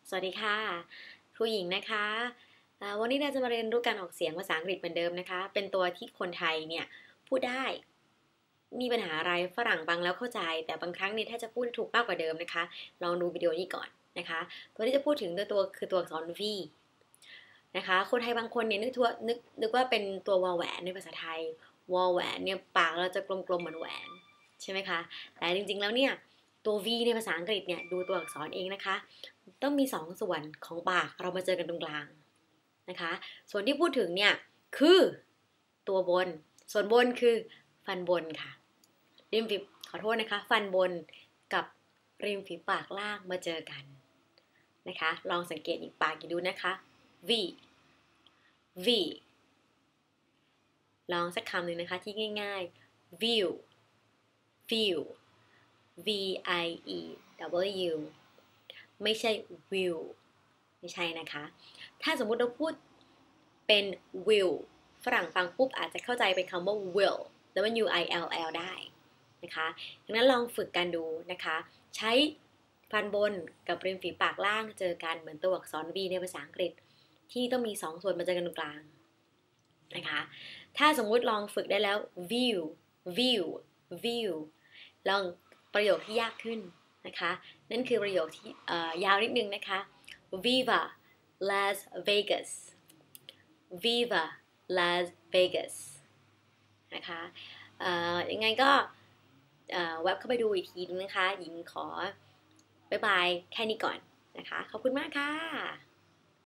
สวัสดีค่ะครูหญิงนะคะวันนี้เราจะมาเรียนรู้การออกเสียงภาษาอังกฤษเหมือนเดิมนะคะเป็นตัวที่คนไทยเนี่ยพูดได้มีปัญหาอะไรฝรั่งฟังแล้วเข้าใจแต่บางครั้งเนี่ยถ้าจะพูดถูกมากกว่าเดิมนะคะลองดูวิดีโอนี้ก่อนนะคะตัวที่จะพูดถึงตัวคือตัวอักษร V นะคะคนไทยบางคนเนี่ยนึกว่าเป็นตัววอลแหวนในภาษาไทยวอลแหวนเนี่ยปากเราจะกลมๆเหมือนแหวนใช่ไหมคะแต่จริงๆแล้วเนี่ยตัว V ในภาษาอังกฤษเนี่ยดูตัวอักษรเองนะคะต้องมี2ส่วนของปากเรามาเจอกันตรงกลางนะคะส่วนที่พูดถึงเนี่ยคือตัวบนส่วนบนคือฟันบนค่ะริมฝีขอโทษนะคะฟันบนกับริมฝีปากล่างมาเจอกันนะคะลองสังเกตอีกปากดูนะคะ V V ลองสักคำหนึ่งนะคะที่ง่ายๆ view view V I E W ไม่ใช่ view ไม่ใช่นะคะถ้าสมมุติเราพูดเป็น will ฝรั่งฟังปุ๊บอาจจะเข้าใจเป็นคำว่า will W I L L ได้นะคะดังนั้นลองฝึกกันดูนะคะใช้ฟันบนกับริมฝีปากล่างเจอกันเหมือนตัวอักษร V ในภาษาอังกฤษที่ต้องมี2ส่วนมาเจอกันตรงกลางนะคะถ้าสมมุติลองฝึกได้แล้ว view view view ลองประโยคที่ยากขึ้นนะคะนั่นคือประโยคที่ยาวนิดนึงนะคะ Viva Las Vegas Viva Las Vegas นะคะยังไงก็แวบเข้าไปดูอีกทีนึงนะคะหญิงขอบ๊ายบายแค่นี้ก่อนนะคะขอบคุณมากค่ะ